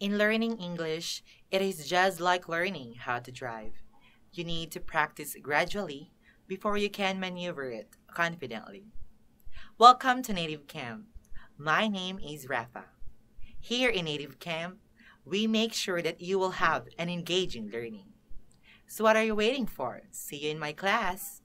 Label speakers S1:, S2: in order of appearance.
S1: In learning English, it is just like learning how to drive. You need to practice gradually before you can maneuver it confidently. Welcome to Native Camp. My name is Rafa. Here in Native Camp, we make sure that you will have an engaging learning. So what are you waiting for? See you in my class!